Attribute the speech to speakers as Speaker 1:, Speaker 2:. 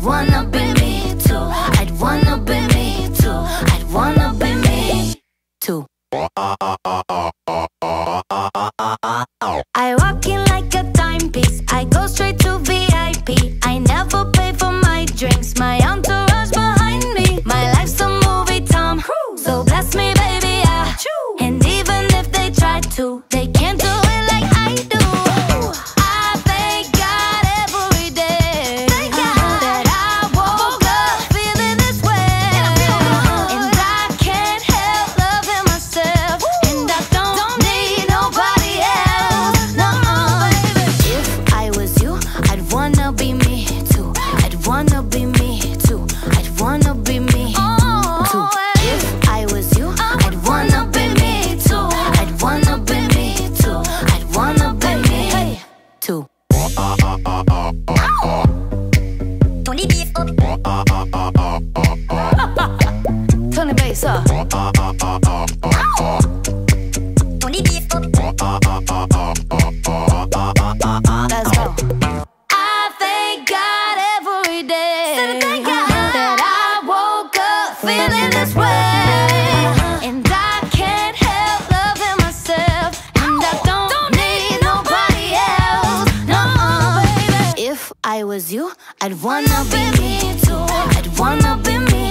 Speaker 1: wanna be me too. I'd wanna be me too. I'd wanna be me too. I walk in like a timepiece. I go straight to VIP. I never pay for my drinks. My entourage behind me. My life's a movie, Tom. So bless me, baby, yeah. And even if they try to, they can't do it like I do. I thank God every day that I woke up feeling this way. And I can't help loving myself. And I don't need nobody else. No, baby. If I was you, I'd wanna be me too. I'd wanna be me too. I'd wanna be me too. If I was you, I'd wanna be me too. I'd wanna be me too. I'd wanna be me too. Turn the bass up. Turn the bass up. Turn the bass up. Let's go. I thank God every day that I woke up feeling this way. And I can't help loving myself. And I don't need nobody else. No, baby. If I was you, I'd wanna be me too. I'd wanna be me